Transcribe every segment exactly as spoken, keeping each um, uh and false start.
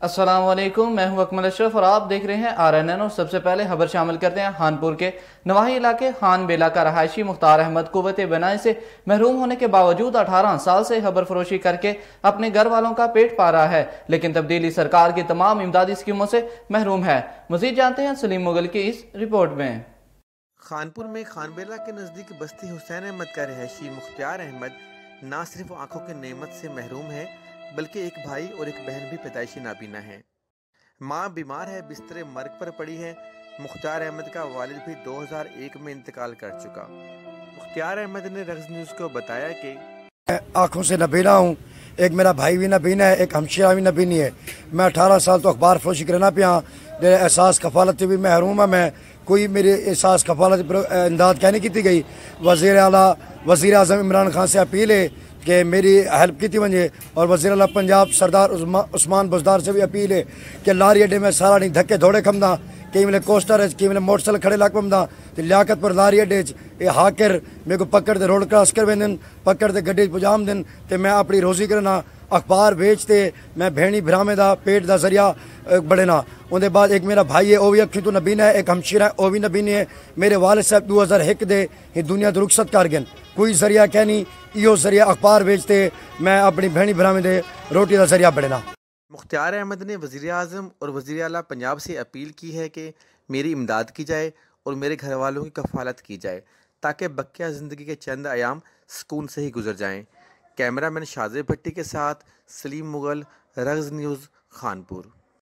अस्सलाम वालेकुम, मैं हूं अकमल अशरफ और आप देख रहे हैं आर एन एन। और सबसे पहले खबर शामिल करते हैं खानपुर के नवाही इलाके खान बेला का रहायशी मुख्तार अहमद कुव्वत बनाए से महरूम होने के बावजूद अठारह साल से खबर फरोशी करके अपने घर वालों का पेट पा रहा है, लेकिन तब्दीली सरकार की तमाम इमदादी स्कीमों से महरूम है। मजीद जानते हैं सलीम मुगल की इस रिपोर्ट में। खानपुर में खानबेला के नज़दीक बस्ती हुसैन अहमद का रहायशी मुख्तार अहमद ना सिर्फ आंखों की नेमत से महरूम है बल्कि एक भाई और एक बहन भी पैदाइशी नाबीना है। माँ बीमार है, बिस्तरे मर्ग पर पड़ी है। मुख्तार अहमद का वालिद भी दो हज़ार एक में इंतकाल कर चुका। मुख्तार अहमद ने रग्स न्यूज़ को बताया कि आंखों से नबीना हूँ, एक मेरा भाई भी नबीना है, एक हमशरा भी नबीनी है। मैं अठारह साल तो अखबार फरोशी करना पिया, एहसास कफालत भी महरूम है। मैं कोई मेरे एहसास कफालत पर इमदाद क्या नहीं की गई। वज़ीर आला वज़ीर आज़म इमरान खान से अपील है कि मेरी हेल्प की वजे, और वज़ीर आला पंजाब सरदार उस्मान बुज़दार से भी अपील है कि लारी अड्डे में सारा नहीं धक्के दौड़े खमदा, कई मेरे कोस्टर कई मेरे मोटरसाइकिल खड़े लग पमदा तो लियाकत पर लारी अड्डे ये हाकिर मेरे को पकड़ दे रोड क्रॉस कर वेंदन, पकड़ दे गड्डी पुजाम दिन तो मैं अपनी रोजी करना, अखबार बेचते मैं भेणी भरामे दा पेट दा जरिया बढ़ेना। उनके बाद एक मेरा भाई है, वह भी अखी तो नबीना है, एक हमशीरा है, वह भी नबीनी है। मेरे वालिद साहब दो हज़ार एक दे ही दुनिया तो रुखसत कर गए, कोई जरिया कहनी इो जरिया अखबार बेचते मैं अपनी भेणी भरामे दे रोटी का जरिया बढ़ेना। मुख्तार अहमद ने वज़ीर आज़म और वज़ीर आला पंजाब से अपील की है कि मेरी इमदाद की जाए और मेरे घर वालों की कफ़ालत की जाए ताकि बकिया ज़िंदगी के चंद आयाम सुकून से ही गुजर जाएं। कैमरामैन शाज़े भट्टी के साथ सलीम मुगल, रग्स न्यूज़, खानपुर।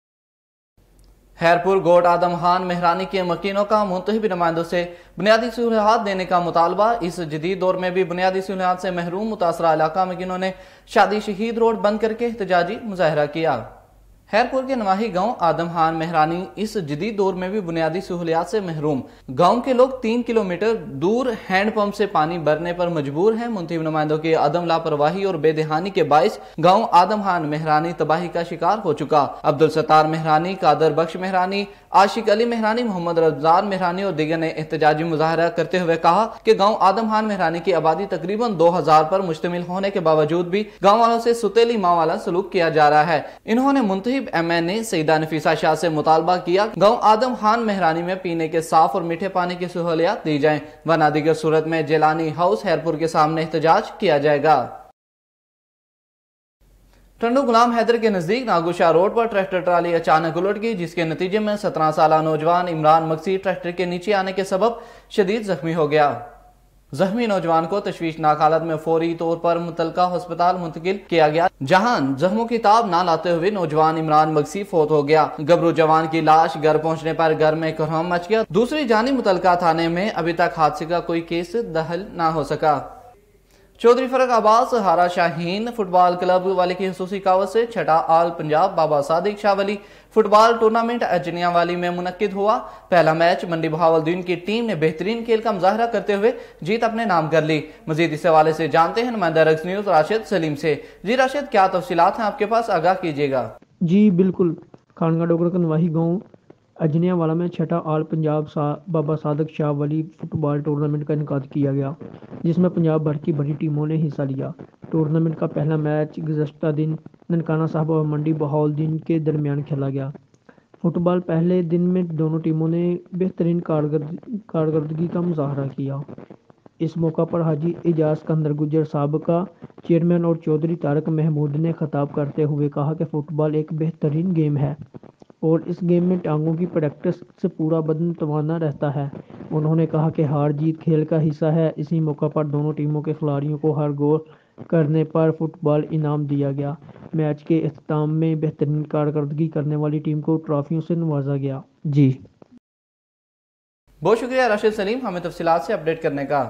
खैरपुर गोट आदम खान मेहरानी के मकीनों का मुंतखब नुमाइंदों से बुनियादी सहूलियात देने का मुतालबा। इस जदीद दौर में भी बुनियादी सहूलियात से महरूम मुतासरा इलाका मकीनों ने शादी शहीद रोड बंद करके एहतजाजी मुजाहरा किया। खैरपुर के नवाही गांव आदम खान मेहरानी इस जदीद दौर में भी बुनियादी सहूलियात से महरूम। गांव के लोग तीन किलोमीटर दूर हैंडपंप से पानी भरने पर मजबूर हैं। मुंतखब नुमाइंदों की अदम लापरवाही और बेदहानी के बायस गांव आदम खान मेहरानी तबाही का शिकार हो चुका। अब्दुल सत्तार मेहरानी, कादर बख्श मेहरानी, आशिक अली मेहरानी, मोहम्मद रमजान मेहरानी और दीगर ने एहतजाजी मुजाहरा करते हुए कहा कि गांव आदम खान मेहरानी की आबादी तकरीबन दो हजार पर मुश्तमिल होने के बावजूद भी गांव वालों से सुतेली माँ वाला सलूक किया जा रहा है। इन्होंने मुंतखब M N A Saeeda Nafisa Shah से मुतालबा किया गांव आदम खान मेहरानी में पीने के साफ और मीठे पानी की सहूलियात दी जाएं, वरना दीगर सूरत में जेलानी हाउस खैरपुर के सामने एहतजाज किया जाएगा। टंडू गुलाम हैदर के नजदीक नागुशाह रोड पर ट्रैक्टर ट्राली अचानक उलट गई, जिसके नतीजे में सत्रह साल नौजवान इमरान मक्सी ट्रैक्टर के नीचे आने के सबब शदीद जख्मी हो गया। जख्मी नौजवान को तशवीशनाक हालत में फौरी तौर पर मुतलका अस्पताल मुंतकिल किया गया, जहां जख्मों की ताब ना लाते हुए नौजवान इमरान मक्सी फौत हो गया। गबरू जवान की लाश घर पहुंचने पर घर में कोहराम मच गया। दूसरी जानी मुतलका थाने में अभी तक हादसे का कोई केस दहल ना हो सका। चौधरी फरक अब्बास हारा शाहीन फुटबॉल क्लब वाले की हुसूसी कावत से छठा all Punjab Baba Sadiq Shah Wali football tournament Ajniyawali में मुनक्किद हुआ। पहला मैच मंडी बहावलदीन की टीम ने बेहतरीन खेल का मुजाहरा करते हुए जीत अपने नाम कर ली। मजीद इस हवाले से जानते हैं नुमाइंदा रग्स न्यूज़ राशिद सलीम से। जी राशिद, क्या तफसीलात हैं आपके पास, आगाह कीजिएगा। जी बिल्कुल, खानगा डोगरा का नवाही गाँव अजनियावाला में छठा आल पंजाब सा, बाबा सादिक शाह वली फुटबॉल टूर्नामेंट का इनकाद किया गया, जिसमें पंजाब भर की बड़ी टीमों ने हिस्सा लिया। टूर्नामेंट का पहला मैच गुज़श्ता दिन ननकाना साहब और मंडी बहावलदीन के दरमियान खेला गया। फुटबॉल पहले दिन में दोनों टीमों ने बेहतरीन कारकर्दगी का मुजाहरा किया। इस मौका पर हाजी एजाज कंदर गुजर साहब चेयरमैन और चौधरी तारक महमूद ने खिताब करते हुए कहा कि फुटबॉल एक बेहतरीन गेम है और इस गेम में टांगों की प्रैक्टिस से पूरा बदन तवाना रहता है। उन्होंने कहा कि हार जीत खेल का हिस्सा है। इसी मौका पर दोनों टीमों के खिलाड़ियों को हर गोल करने पर फुटबॉल इनाम दिया गया। मैच के इख्तिताम में बेहतरीन कारकर्दगी करने वाली टीम को ट्रॉफियों से नवाजा गया। जी बहुत शुक्रिया राशिद सलीम हमें तफसीलात से अपडेट करने का।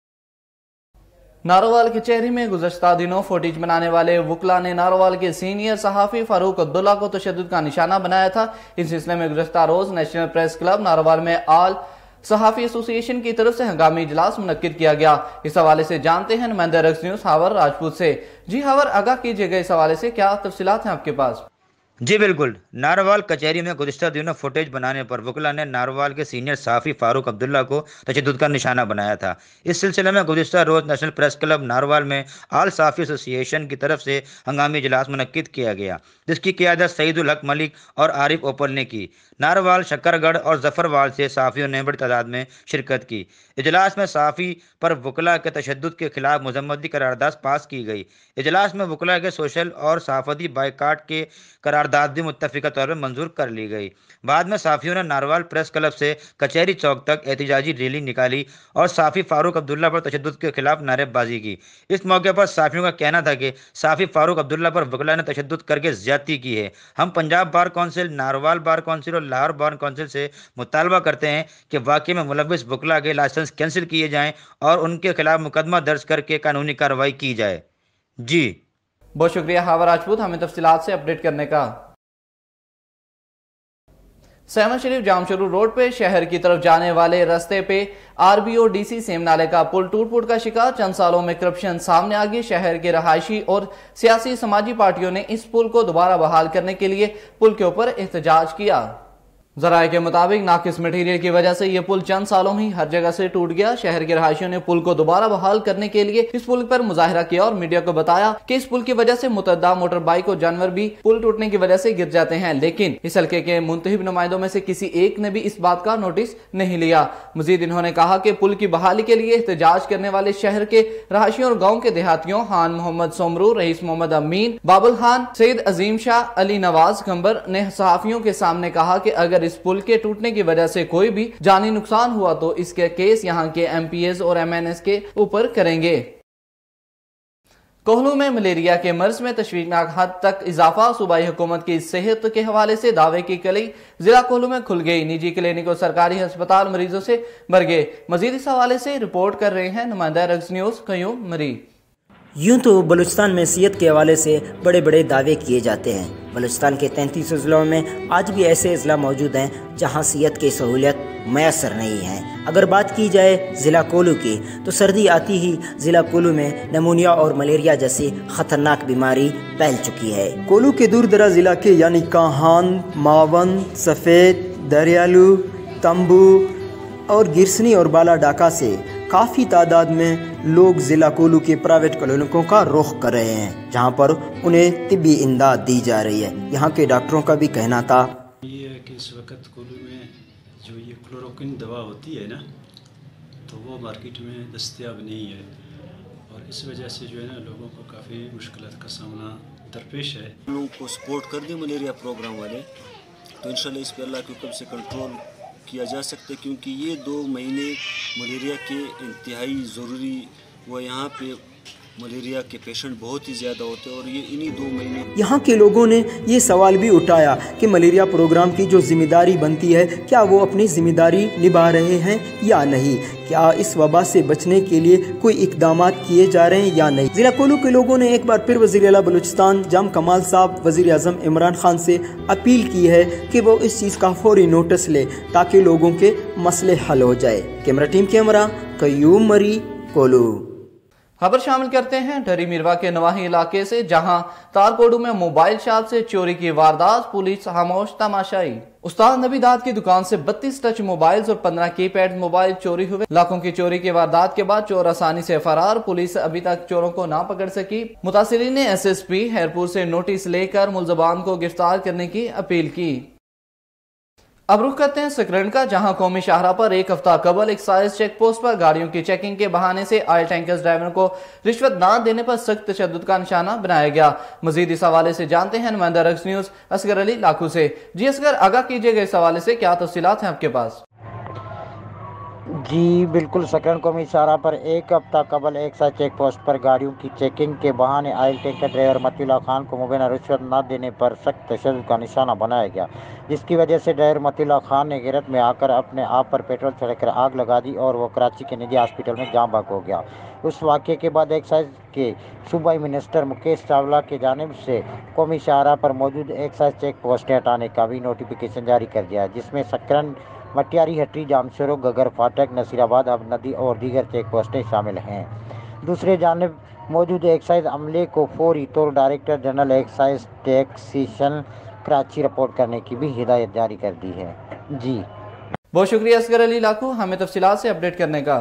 नारोवाल कचहरी में गुज़श्ता दिनों फुटेज बनाने वाले वकला ने नारोवाल के सीनियर सहाफ़ी फारूक अब्दुल्ला को तशद्दुद का निशाना बनाया था। इस सिलसिले में गुज़श्ता रोज नेशनल प्रेस क्लब नारोवाल में आल सहाफ़ी एसोसिएशन की तरफ से हंगामी इजलास मुनक्किद किया गया। इस हवाले से जानते हैं नुमाइंदा रग्स न्यूज़ हावर राजपूत से। जी हावर, आगाह कीजिएगा, इस हवाले से क्या तफसीलात हैं आपके पास। जी बिल्कुल। नारवाल कचहरी में गुज़िश्ता दिनों फुटेज बनाने पर वकला ने नारवाल के सीनियर सहाफ़ी फारूक अब्दुल्ला को तशद्दुद का निशाना बनाया था। इस सिलसिले में गुज़िश्ता रोज़ नेशनल प्रेस क्लब नारवाल में आल सहाफ़ी एसोसिएशन की तरफ से हंगामी इजलास मुनक्किद किया गया, जिसकी क़ियादत सईदुल हक मलिक और आरिफ ओपल ने की। नारवाल, शक्करगढ़ और जफरवाल से सहाफ़ियों ने बड़ी तादाद में शिरकत की। इजलास में सहाफ़ी पर वकला के तशद्दुद के खिलाफ मजम्मती करारदाद पास की गई। इजलास में वकला के सोशल और सहाफ़ती बाइकाट के करारदाद भी मुत्तफ़िक़ा तौर पर मंजूर कर ली गई। बाद में सहाफ़ियों ने नारवाल प्रेस क्लब से कचहरी चौक तक एहतिजाजी रैली निकाली और सहाफ़ी फारूक अब्दुल्ला पर तशद्दुद के खिलाफ नारेबाजी की। इस मौके पर सहाफ़ियों का कहना था कि सहाफ़ी फारूक अब्दुल्ला पर वकला ने तशद्दुद करके ज़्यादती की है। हम Punjab bar council, Narowal bar council और लाहौर बार कौंसिल से मुतालबा करते हैं कि वाक़े में मुलव्विस वकला के लाइसेंस कैंसिल किए जाएँ और उनके खिलाफ मुकदमा दर्ज करके कानूनी कार्रवाई की जाए। जी बहुत शुक्रिया हावा राजपूत हमें तफसीलात से अपडेट करने का। सहमद शरीफ जामशरू रोड पे शहर की तरफ जाने वाले रास्ते पे आरबीओ डीसी सेम नाले का पुल टूट फूट का शिकार। चंद सालों में करप्शन सामने आ गई। शहर के रहायशी और सियासी समाजी पार्टियों ने इस पुल को दोबारा बहाल करने के लिए पुल के ऊपर एहतजाज किया। जराये के मुताबिक नाकिस मटीरियल की वजह से यह पुल चंद सालों में ही हर जगह से टूट गया। शहर के रहायशियों ने पुल को दोबारा बहाल करने के लिए इस पुल पर मुजाहरा किया और मीडिया को बताया कि इस पुल की वजह से मुतअद्दा मोटर बाइक और जानवर भी पुल टूटने की वजह से गिर जाते हैं, लेकिन इस हल्के के मुंतहिब नुमाइंदों में से किसी एक ने भी इस बात का नोटिस नहीं लिया। मजीद इन्होंने कहा कि पुल की बहाली के लिए एहतजाज करने वाले शहर के रहायशियों और गाँव के देहातियों हान मोहम्मद सोमरू, रईस मोहम्मद अमीन, बाबुल खान, सैयद अजीम शाह, अली नवाज खंबर ने सहाफियों के सामने कहा कि अगर इस पुल के टूटने की वजह से कोई भी जानी नुकसान हुआ तो इसके केस यहां के एमपीएस और एमएनएस के ऊपर करेंगे। कोहलू में मलेरिया के मर्ज में तशवीशनाक हद तक इजाफा। सूबाई हुकूमत की सेहत के हवाले से दावे की कली जिला कोहलू में खुल गई। निजी क्लिनिक और सरकारी अस्पताल मरीजों से भर गए। मजीद इस हवाले से रिपोर्ट कर रहे हैं नुमाइंदा रक्स न्यूज कयूम मरी। यूँ तो बलूचिस्तान में सेहत के हवाले से बड़े बड़े दावे किए जाते हैं। बलूचिस्तान के तैंतीस ज़िलों में आज भी ऐसे ज़िला मौजूद हैं जहां सेहत की सहूलियत मैसर नहीं है। अगर बात की जाए ज़िला कोलू की तो सर्दी आती ही ज़िला कोलू में नमूनिया और मलेरिया जैसी खतरनाक बीमारी फैल चुकी है। कोलू के दूर दराज इलाके यानी काहान, मावन, सफ़ेद, दरियालू, तंबू और गिरसनी और बाला डाका से काफ़ी तादाद में लोग ज़िला कोलू के प्राइवेट क्लिनिकों का रुख कर रहे हैं, जहां पर उन्हें तिब्बी इमदाद दी जा रही है। यहां के डॉक्टरों का भी कहना था ये है कि इस वक्त कोलू में जो ये क्लोरोक्विन दवा होती है ना, तो वो मार्केट में दस्तयाब नहीं है और इस वजह से जो है ना लोगों को काफ़ी मुश्किलात का सामना दरपेश है। लोगों को सपोर्ट कर दी मलेरिया प्रोग्राम वाले, तो इंशाल्लाह इस पर अल्लाह के हुक्म से कंट्रोल किया जा सकता है, क्योंकि ये दो महीने मलेरिया के इंतहाई ज़रूरी व यहाँ पे मलेरिया के पेशेंट बहुत ही ज़्यादा होते हैं और ये इन्हीं दो महीने। यहाँ के लोगों ने ये सवाल भी उठाया कि मलेरिया प्रोग्राम की जो जिम्मेदारी बनती है क्या वो अपनी जिम्मेदारी निभा रहे हैं या नहीं, क्या इस वबा से बचने के लिए कोई इकदाम किए जा रहे हैं या नहीं। जिला कोलू के लोगों ने एक बार फिर वज़ीर आला बलूचिस्तान जाम कमाल साहब वज़ीर आज़म इमरान खान से अपील की है कि वो इस चीज़ का फौरी नोटिस ले ताकि लोगों के मसले हल हो जाए। कैमरा टीम कैमरा कयूम मरी कोलू। खबर शामिल करते हैं ढरी मिरवा के नवाही इलाके से, जहां तारकोडू में मोबाइल शॉप से चोरी की वारदात, पुलिस खामोश तमाशाई। उस्ताद नबी दाद की दुकान से बत्तीस टच मोबाइल्स और पंद्रह कीपैड मोबाइल चोरी हुए। लाखों की चोरी की वारदात के बाद चोर आसानी से फरार। पुलिस अभी तक चोरों को ना पकड़ सकी। मुतासिरीन ने एस एस पी हैरपुर से नोटिस लेकर मुलजमान को गिरफ्तार करने की अपील की। अब रुख करते हैं सकरन का, जहां कौमी शाहरा पर एक हफ्ता कबल एक्साइज चेक पोस्ट पर गाड़ियों की चेकिंग के बहाने से ऑयल टैंकर्स ड्राइवर को रिश्वत न देने पर सख्त तशद्दुद का निशाना बनाया गया। मजीद इस हवाले से जानते हैं नुमाइंदा रक्स न्यूज असगर अली लाखू से। जी असगर, आगाह कीजिएगा इस हवाले से, क्या तफसीलात हैं आपके पास? जी बिल्कुल, सकरन कौमी शाहरा पर एक हफ्ता कबल एक साथ चेक पोस्ट पर गाड़ियों की चेकिंग के बहाने oil tanker driver Matiullah Khan को मुबैना रिश्वत न देने पर सख्त तशद्दुद का निशाना बनाया गया, जिसकी वजह से ड्राइवर मतीउल्लाह खान ने गिरफ्त में आकर अपने आप पर पेट्रोल छिड़ककर आग लगा दी और वो कराची के निजी हॉस्पिटल में जाँ बहक हो गया। उस वाक़े के बाद एक्साइज के सूबाई मिनिस्टर मुकेश चावला की जानिब से कौमी शाहरा पर मौजूद एक्साइज चेक पोस्टें हटाने का भी नोटिफिकेशन जारी कर दिया, जिसमें सकरन, मटियारी हट्टी, जामशोरो, गगर फाटक, नसीराबाद, अब नदी और दीगर चेक पोस्टें शामिल हैं। दूसरे जानिब मौजूद एक्साइज अमले को फौरी तौर डायरेक्टर जनरल एक्साइज टैक्सेशन देखकर अच्छी रिपोर्ट करने की भी हिदायत जारी कर दी है। जी बहुत शुक्रिया असगर अली लाखू हमें तफसीलात से अपडेट करने का।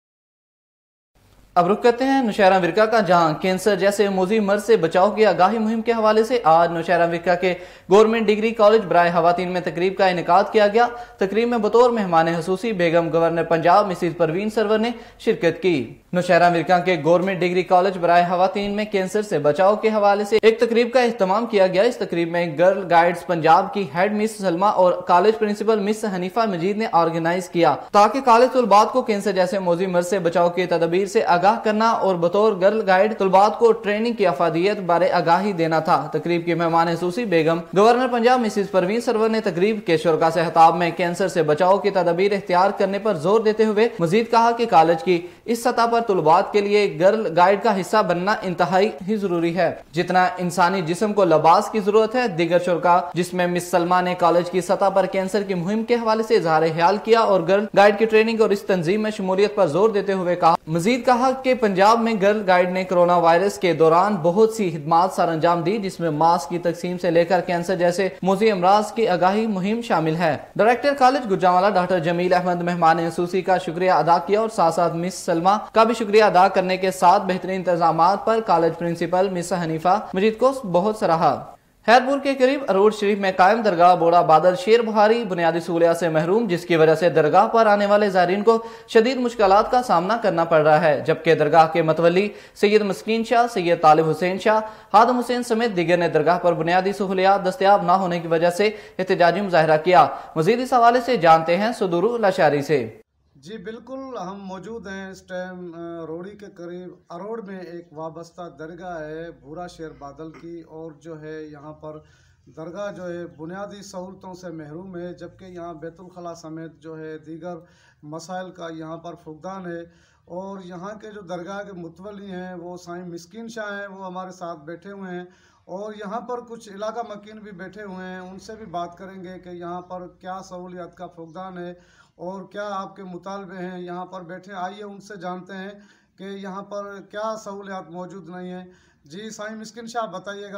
अब रुक करते हैं नौशहरा विरका का, जहां कैंसर जैसे मोजी मर्ज से बचाव की आगाही मुहिम के हवाले से आज नौशहरा विरका के गवर्नमेंट डिग्री कॉलेज बराए खवातीन में तकरीब का इनेकाद किया गया। तकरीब में बतौर मेहमान हसूसी बेगम गवर्नर पंजाब मिसिज परवीन सरवर ने शिरकत की। नौशहरा विरका के गवर्नमेंट डिग्री कॉलेज बराए खवातीन में कैंसर से बचाव के हवाले से एक तकरीब का एहतमाम किया गया। इस तकरीब में गर्ल गाइड्स पंजाब की हेड मिस सलमा और college principal miss Hanifa Majeed ने ऑर्गेनाइज किया ताकि कॉलेज तलबात को कैंसर जैसे मोजी मर्ज से बचाव की तदबीर से आगाह करना और बतौर गर्ल गाइड तलबात को ट्रेनिंग की अफादियत बारे आगाही देना था। तकरीब की मेहमान हसूसी बेगम गवर्नर पंजाब मिसिज परवीन सरवर ने तकरीब के शुरा से खिताब में कैंसर से बचाव की तदबीर इख्तियार करने पर जोर देते हुए मजीद कहा कि कॉलेज की इस सतह पर तलबात के लिए गर्ल गाइड का हिस्सा बनना इंतहाई ही जरूरी है। जितना इंसानी जिस्म को लिबास की जरूरत है, दीगर शुरा जिसमें मिस सलमा ने कॉलेज की सतह पर कैंसर की मुहिम के हवाले से इजहार ख्याल किया और गर्ल गाइड की ट्रेनिंग और इस तंजीम में शमूलियत पर जोर देते हुए कहा मजीद कहा कि पंजाब में गर्ल गाइड ने कोरोना वायरस के दौरान बहुत सी खिदमात सर अंजाम दी, जिसमें मास्क की तकसीम से लेकर कैंसर जैसे मोजी अमराज की आगाही मुहिम शामिल है। Director college Gujranwala doctor Jameel Ahmed मेहमान हसूसी का शुक्रिया अदा किया और साथ साथ मिस सलमा का भी शुक्रिया अदा करने के साथ बेहतरीन इंतजाम पर college principal miss Hanifa Majeed को बहुत सराहा। हैरपुर के करीब अरूर शरीफ में कायम दरगाह बोड़ा बादल शेर बुहारी बुनियादी सहूलियात से महरूम, जिसकी वजह से दरगाह पर आने वाले ज़ायरीन को शदीद मुश्किलात का सामना करना पड़ रहा है। जबकि दरगाह के मतवली सैयद मस्कीन शाह, सैयद तालिब हुसैन शाह, हादम हुसैन समेत दीगर ने दरगाह पर बुनियादी सहूलियात दस्तयाब न होने की वजह से एहतजाजी मुजाहरा किया। मजीद इस हवाले से जानते हैं सुदूर लाशारी से। जी बिल्कुल, हम मौजूद हैं इस टाइम रोड़ी के करीब अरोड़ में एक वाबस्ता दरगाह है भूरा शेर बादल की, और जो है यहाँ पर दरगाह जो है बुनियादी सहूलतों से महरूम है, जबकि यहाँ बैतुल खला समेत जो है दीगर मसाइल का यहाँ पर फुकदान है। और यहाँ के जो दरगाह के मुतवली हैं वो साईं मिस्कीन शाह हैं, वो हमारे साथ बैठे हुए हैं और यहाँ पर कुछ इलाका मकीन भी बैठे हुए हैं। उनसे भी बात करेंगे कि यहाँ पर क्या सहूलियत का फुकदान है और क्या आपके मुतालबे हैं। यहाँ पर बैठे, आइए उनसे जानते हैं कि यहाँ पर क्या सहूलियत मौजूद नहीं है। जी साईं मिस्किन शाह बताइएगा।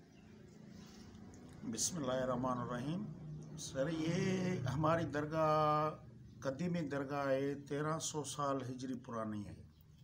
बिस्मिल्लाहिर्रहमानिर्रहीम। सर, ये हमारी दरगाह कदीमी दरगाह है, तेरह सौ साल हिजरी पुरानी है,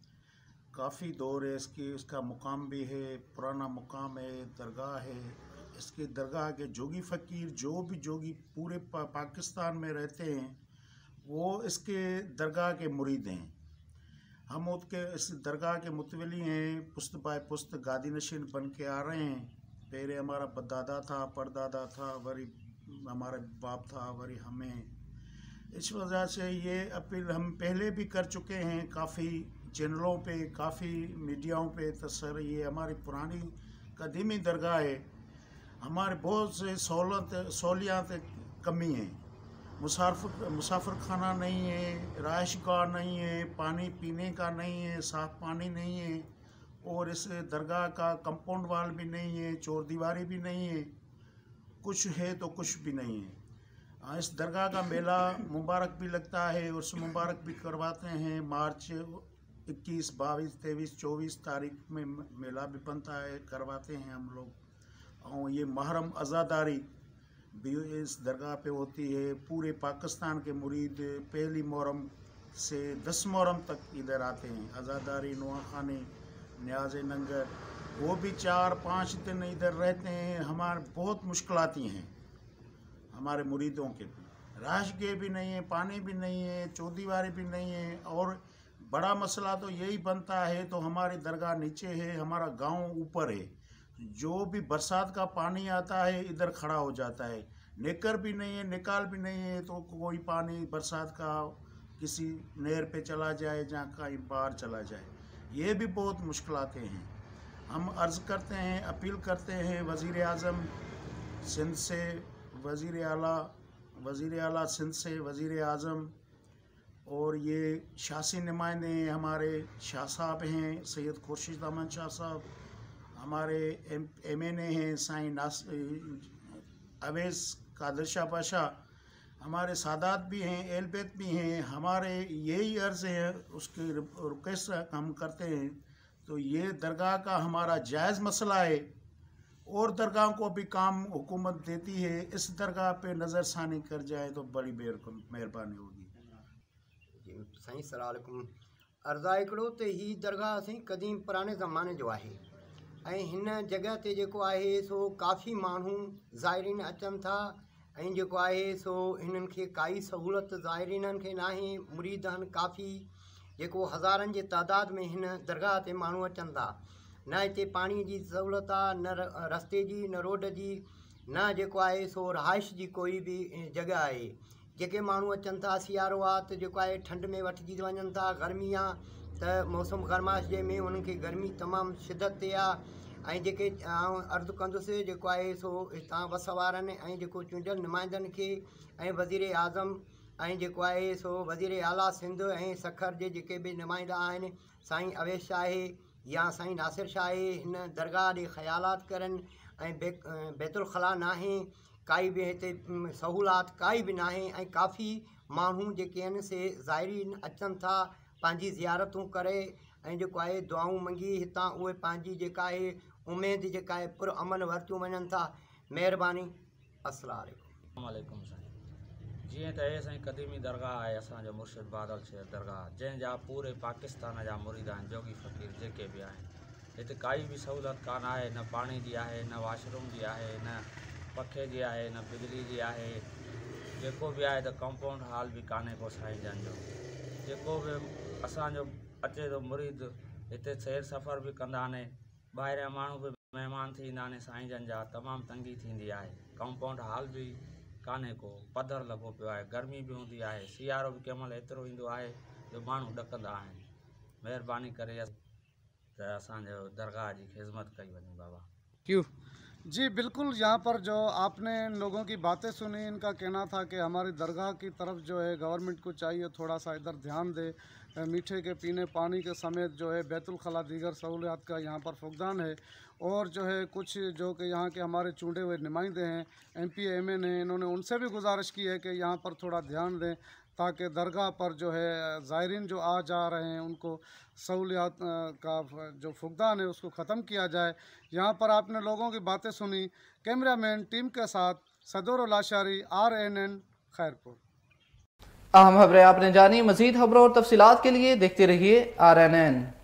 काफ़ी दौर है इसकी, इसका मुकाम भी है, पुराना मुकाम है, दरगाह है। इसके दरगाह के जोगी फ़कीर जो भी जोगी पूरे पा, पाकिस्तान में रहते हैं वो इसके दरगाह के मुरीद हैं। हम उसके इस दरगाह के मुतवली हैं, पुस्त बाय पुस्त गादी नशीन बन के आ रहे हैं। पहले हमारा दादा था, परदादा था, वरी हमारा बाप था, वरी हमें। इस वजह से ये अपील हम पहले भी कर चुके हैं काफ़ी चैनलों पे, काफ़ी मीडियाओं पे। तो सर, ये हमारी पुरानी कदीमी दरगाह है, हमारे बहुत से सहूलत सहूलियात कमी है। मुसाफिर मुसाफिर खाना नहीं है, रहायश गाह नहीं है, पानी पीने का नहीं है, साफ़ पानी नहीं है, और इस दरगाह का कंपाउंड वाल भी नहीं है, चोर दीवारी भी नहीं है, कुछ है तो कुछ भी नहीं है। इस दरगाह का मेला मुबारक भी लगता है, उस मुबारक भी करवाते हैं। मार्च इक्कीस बाईस तेईस चौबीस तारीख में मेला भी बनता है, करवाते हैं हम लोग। और ये मुहर्रम अज़ादारी भी इस दरगाह पे होती है। पूरे पाकिस्तान के मुरीद पहली मुहर्रम से दस मुहर्रम तक इधर आते हैं। अज़ादारी, नुआखानी, न्याज नंगर, वो भी चार पाँच दिन इधर रहते हैं। हमारे बहुत मुश्किलाती हैं हमारे मुरीदों के भी, राश के भी नहीं है, पानी भी नहीं है, चौदीवारी भी नहीं है। और बड़ा मसला तो यही बनता है, तो हमारी दरगाह नीचे है, हमारा गांव ऊपर है, जो भी बरसात का पानी आता है इधर खड़ा हो जाता है। नेकर भी नहीं है, निकाल भी नहीं है, तो कोई पानी बरसात का किसी नहर पे चला जाए, जहाँ कहीं बाहर चला जाए, ये भी बहुत मुश्किलातें हैं। हम अर्ज़ करते हैं, अपील करते हैं वज़ीर आज़म सिंध से, वज़ीर आला वज़ीर आला सिंध से, वज़ीर आज़म, और ये शासी नुमाइंदे हैं हमारे, शाह साहब हैं सैयद खुर्शीद अहमद शाह साहब, हमारे एम एम एन ए हैं साईं नास अवैस कादिर शाह पाशा, हमारे सादात भी हैं, एलबेत भी हैं। हमारे यही अर्ज़ है, उसकी रिक्वेस्ट हम करते हैं। तो ये दरगाह का हमारा जायज़ मसला है और दरगाहों को भी काम हुकूमत देती है, इस दरगाह पे नज़रसानी कर जाए तो बड़ी मेहरबानी होगी। साईं अस्सलाम वालेकुम। अर्ज़ा हिकिड़ो त ही दरगाह असीं क़दीम पुराणे ज़माने जो आहे ऐं हिन जॻह ते जेको आहे सो काफ़ी माण्हू ज़ाइरीन अचनि था ऐं जेको आहे सो हिननि खे काई सहूलियत ज़ाइरीननि खे नाहे। मुरीद आहिनि काफ़ी, जेको हज़ारनि जे तइदाद में हिन दरगाह ते माण्हू अचनि था। न हिते पाणीअ जी सहूलियत आहे, न रस्ते जी, न रोड जी, न जेको आहे सो रहाइश जी कोई बि जॻह आहे। जेके माण्हू अचनि था, सियारो आहे त जेको आहे ठंड में वठिजी वञनि था, गर्मी आहे त मौसम गरमाश जे में उन्हनि खे गर्मी तमामु शिदत ते आहे। ऐं जेके अर्ज़ु कंदुसि जेको आहे सो हितां वस वारनि ऐं जेको चूंडियल नुमाइंदनि खे ऐं वज़ीर आज़म ऐं जेको आहे सो वज़ीर आला सिंध ऐं सखर जे जेके बि नुमाइंदा आहिनि, साईं अवेश शाह आहे या साईं नासिर शाह आहे, हिन दरगाह ॾे ख़यालात करनि ऐं बे बैतुल ख़ला नाहे, काई बि हिते सहूलात काई बि नाहे। ऐं काफ़ी माण्हू जेके आहिनि से ज़ाइरीन अचनि था पंहिंजी ज़ियारतूं करे ऐं जेको आहे दुआऊं मंगी हितां उहे पंहिंजी जेका आहे उमेद जेका आहे पुर अमन वरितियूं वञनि था। महिरबानी। अस्सलाम वालेकुम साईं। जीअं त हे साईं क़दीमी दरगाह आहे असांजो मुर्शिद बादल शेर दरगाह, जंहिंजा पूरे पाकिस्तान जा मुरीद आहिनि, जोगी फ़क़ीर जेके बि आहिनि। हिते काई बि सहूलियत कान आहे, न पाणी जी आहे, न वॉशरूम जी आहे, न पखे जी आहे, न बिजली जी आहे। जेको बि आहे त कंपाउंड हॉल बि कान्हे को साईं जन जो। जेको बि असांजो अचे थो मुरीद हिते सैर सफ़र बि कंदा आहिनि, ॿाहिरियां माण्हू बि महिमान थी ईंदा आहिनि साईं जन जा, तमामु तंगी थींदी आहे। कंपाउंड हॉल बि कान्हे को, पधर लॻो पियो आहे, गर्मी बि हूंदी आहे, सियारो बि कंहिं महिल एतिरो ईंदो आहे जो माण्हू ॾकंदा आहिनि। महिरबानी करे त असांजो दरगाह जी ख़िदमत कई वञे बाबा। क्यों जी बिल्कुल, यहाँ पर जो आपने इन लोगों की बातें सुनी, इनका कहना था कि हमारी दरगाह की तरफ जो है गवर्नमेंट को चाहिए थोड़ा सा इधर ध्यान दे, मीठे के पीने पानी के समेत जो है बैतुल खला दीगर सहूलियात का यहाँ पर फुकदान है। और जो है कुछ जो कि यहाँ के हमारे चुने हुए नुमाइंदे हैं, एम पी एम एन हैं, इन्होंने उनसे भी गुजारिश की है कि यहाँ पर थोड़ा ध्यान दें ताकि दरगाह पर जो है ज़ायरीन जो आ जा रहे हैं उनको सहूलियात का जो फुकदान है उसको ख़त्म किया जाए। यहाँ पर आपने लोगों की बातें सुनी। कैमरामैन टीम के साथ Sadur Lashari, R N N Khairpur. अहम खबरें आपने जानी। मज़ीद खबरों और तफसीलात के लिए देखते रहिए आर एन एन।